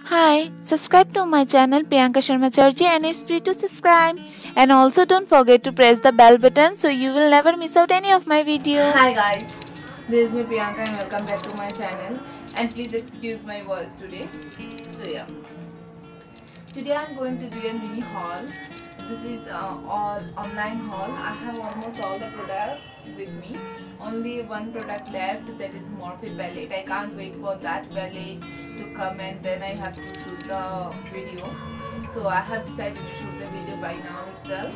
Hi, subscribe to my channel Priyanka Sharma Charji and it's free to subscribe. And also don't forget to press the bell button so you will never miss out any of my video. Hi guys, this is me Priyanka and welcome back to my channel, and please excuse my voice today. Today I'm going to do a mini haul. This is all online haul. I have almost all the product with me. Only one product left, that is Morphe palette. I can't wait for that palette to come and then I have to shoot the video. So I have decided to shoot the video by now itself.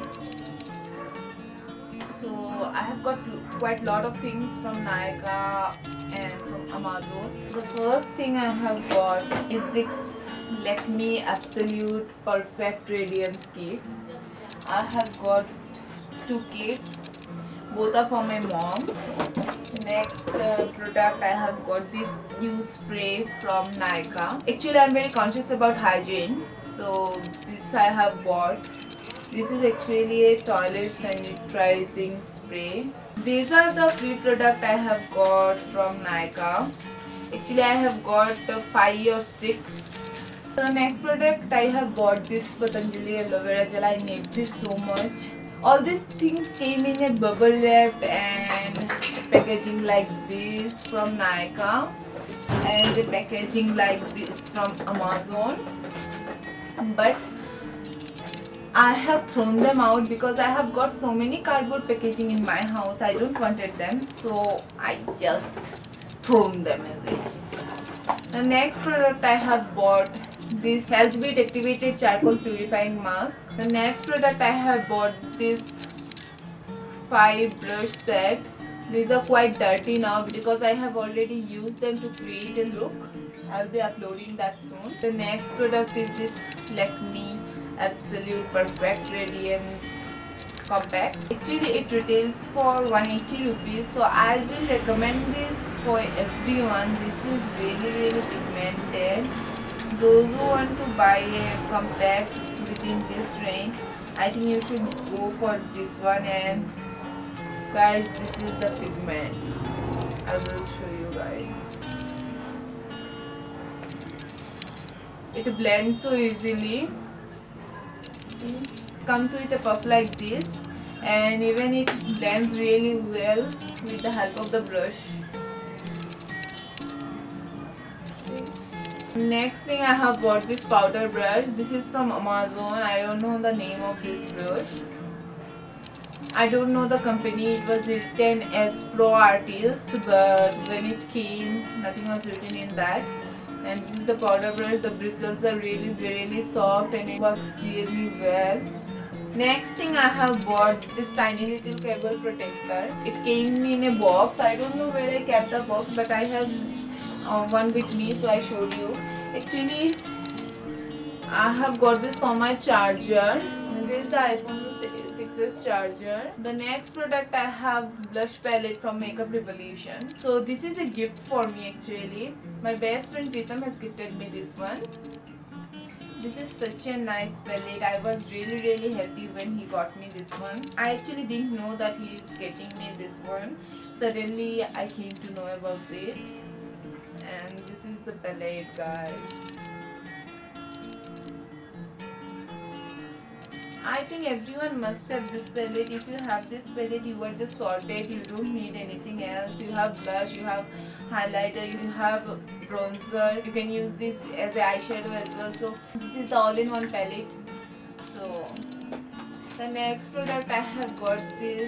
So I have got quite a lot of things from Nykaa and from Amazon. The first thing I have got is this Lakme Absolute Perfect Radiance kit. I have got two kits, both are for my mom. Next product, I have got this new spray from Nykaa. Actually I am very conscious about hygiene, so this I have bought. This is actually a toilet sanitizing spray. These are the free products I have got from Nykaa. Actually I have got 5 or 6. The next product I have bought this Patanjali aloe vera gel. I need this so much. All these things came in a bubble wrap and packaging like this from Nykaa and the packaging like this from Amazon. But I have thrown them out because I have got so many cardboard packaging in my house. I don't wanted them, so I just thrown them away. The next product I have bought this Healthbeat Activated Charcoal Purifying Mask. The next product I have bought this 5 brush set. These are quite dirty now because I have already used them to create a look. I'll be uploading that soon. The next product is this Lakme Absolute Perfect Radiance Compact. Actually it retails for 180 rupees, so I will recommend this for everyone. This is really pigmented. Those who want to buy a compact within this range, I think you should go for this one. And guys, this is the pigment. I will show you guys. It blends so easily. See, comes with a puff like this, and even it blends really well with the help of the brush. Next thing, I have bought this powder brush. This is from Amazon. I don't know the name of this brush. I don't know the company. It was written as Pro Artist, but when it came, nothing was written in that. And this is the powder brush. The bristles are really soft and it works really well. Next thing, I have bought this tiny little cable protector. It came in a box. I don't know where I kept the box, but I have one with me, so I showed you. Actually I have got this for my charger. This is the iPhone 6s charger. The next product I have blush palette from Makeup Revolution. So this is a gift for me actually. My best friend Pritam has gifted me this one. This is such a nice palette. I was really happy when he got me this one. I actually didn't know that he is getting me this one. Suddenly I came to know about it. And this is the palette, guys. I think everyone must have this palette. If you have this palette, you are just sorted. You don't need anything else. You have blush, you have highlighter, you have bronzer. You can use this as an eyeshadow as well. So this is the all-in-one palette. So the next product I have got this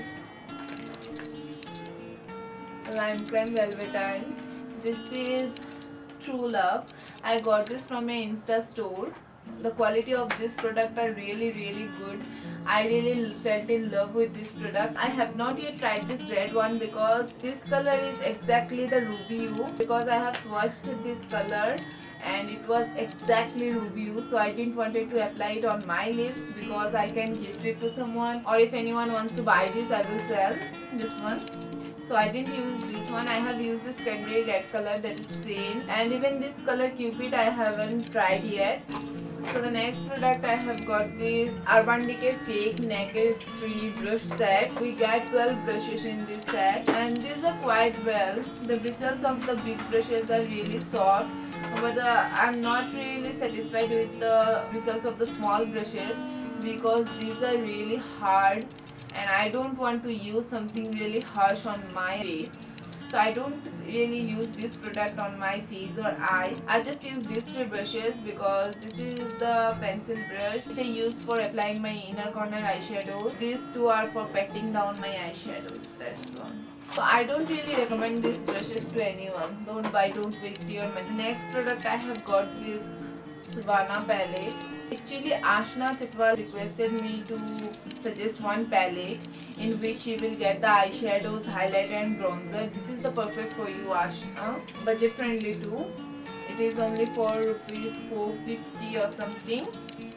Lime Crime Velveteen. This is True Love. I got this from my Insta store. The quality of this product are really good. I really felt in love with this product. I have not yet tried this red one because this color is exactly the Ruby Hue. Because I have swatched this color and it was exactly Ruby Hue, so I didn't want it to apply it on my lips because I can gift it to someone, or if anyone wants to buy this, I will sell this one. So I didn't use this one. I have used this cranberry red color, that is same, and even this color Cupid I haven't tried yet. So the next product I have got this Urban Decay Fake Naked 3 brush set. We get 12 brushes in this set and these are quite well. The bristles of the big brushes are really soft, but I'm not really satisfied with the bristles of the small brushes because these are really hard and I don't want to use something really harsh on my face. So I don't really use this product on my face or eyes. I just use these 3 brushes because this is the pencil brush which I use for applying my inner corner eyeshadows. These 2 are for patting down my eyeshadows. That's one. So I don't really recommend these brushes to anyone. Don't buy, don't waste your money. The next product I have got this Savannah palette. Actually Ashna Chitwal requested me to suggest one palette in which you will get the eyeshadows, highlighter and bronzer. This is the perfect for you Ashna. Budget friendly too. It is only for rupees 450 or something.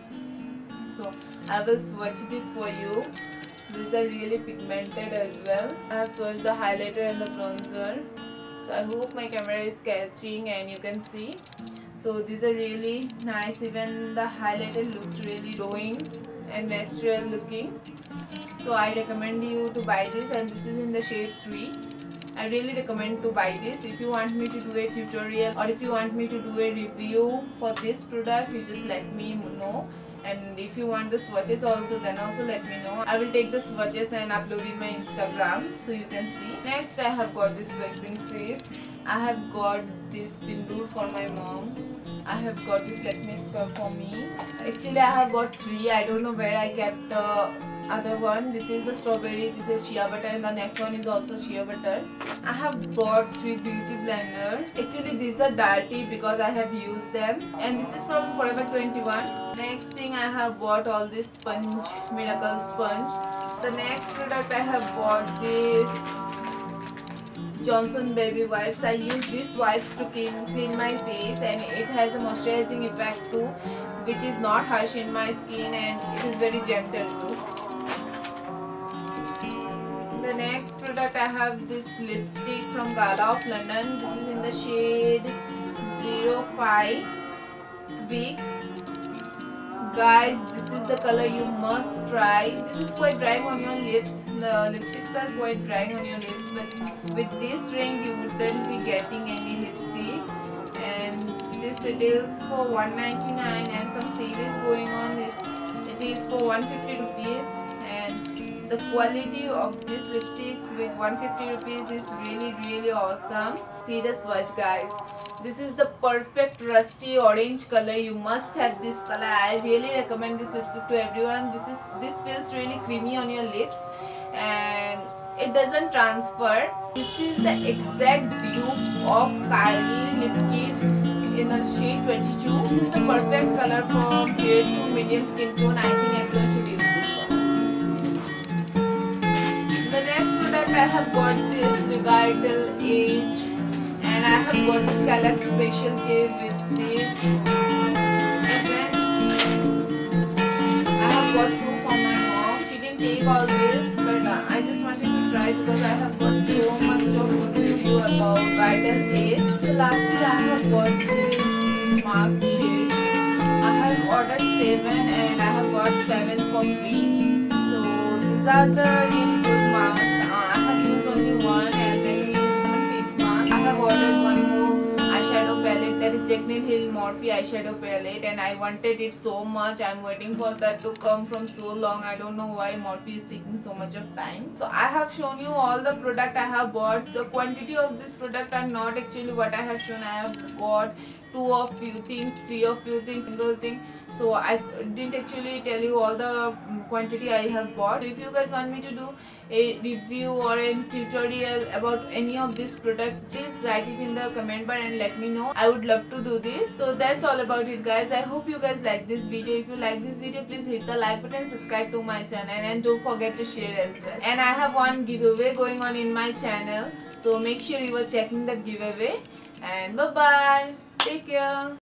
So I will swatch this for you. These are really pigmented as well. I have swatched the highlighter and the bronzer. So I hope my camera is catching and you can see. So these are really nice. Even the highlighter looks really glowing and natural looking. So I recommend you to buy this and this is in the shade 3. I really recommend to buy this. If you want me to do a tutorial or if you want me to do a review for this product, you just let me know. And if you want the swatches also, then also let me know. I will take the swatches and upload in my Instagram so you can see. Next I have got this waxing strip. I have got this sindoor for my mom. I have got this Lakme scrub for me. Actually I have got 3. I don't know where I kept the other one. This is the strawberry, this is shea butter and the next one is also shea butter. I have bought 3 beauty blenders. Actually these are dirty because I have used them and this is from Forever 21. Next thing I have bought all this sponge, miracle sponge. The next product I have bought this Johnson baby wipes. I use these wipes to clean my face and it has a moisturizing effect too, which is not harsh in my skin and it is very gentle too. The next product I have this lipstick from Gala of London. This is in the shade 05 Week. Guys, this is the color you must try. This is quite drying on your lips. The lipsticks are quite drying on your lips, but with this range you wouldn't be getting any lipstick. And this retails for 199 and some sale is going on. It is for 150 rupees and the quality of these lipsticks with 150 rupees is really awesome. See the swatch guys. This is the perfect rusty orange color. You must have this color. I really recommend this lipstick to everyone. This feels really creamy on your lips and it doesn't transfer. This is the exact dupe of Kylie Lip Kit in the shade 22. This is the perfect color from fair to medium skin tone. I think I'm going to use this one. The next product I have got this Revital Age. And I have got this Calax Facial Care with this. And then I have got 2 for my mom. She didn't take all this, but I just wanted to try because I have got so much of good review about Vital Age. So lastly I have got this Mark shade. I have ordered 7 and I have got 7 for free. So these are the really good masks. I have used only one and then I have ordered one more eyeshadow palette, that is Jaclyn Hill Morphe eyeshadow palette, and I wanted it so much. I'm waiting for that to come from so long. I don't know why Morphe is taking so much of time. So I have shown you all the product I have bought. The quantity of this product are not actually what I have shown. I have bought 2 of few things, 3 of few things, single thing. So I didn't actually tell you all the quantity I have bought. So if you guys want me to do a review or a tutorial about any of this product, please write it in the comment bar and let me know. I would love to do this. So that's all about it guys. I hope you guys like this video. If you like this video, please hit the like button, subscribe to my channel and don't forget to share as well. And I have one giveaway going on in my channel. So make sure you are checking that giveaway. And bye bye. Take care.